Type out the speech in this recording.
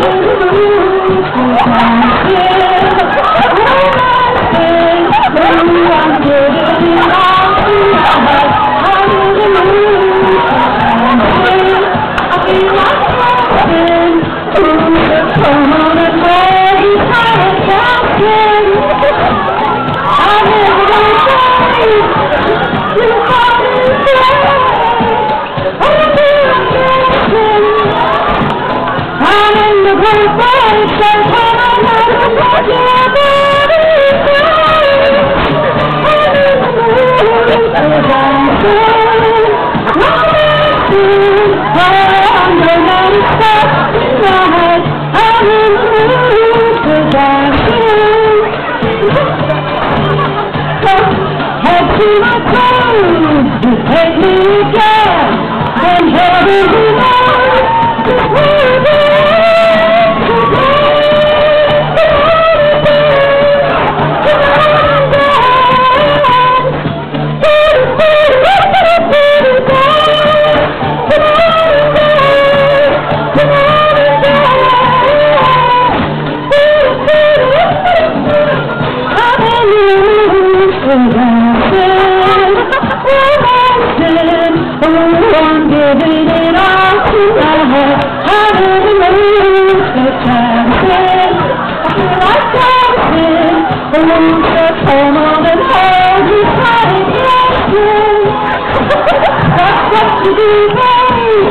Take me again, and heaven I'm giving it all to my heart. I never lose the chances. I feel like dancing. I lose the time on and hold you tight, dancing. That's what you do, babe.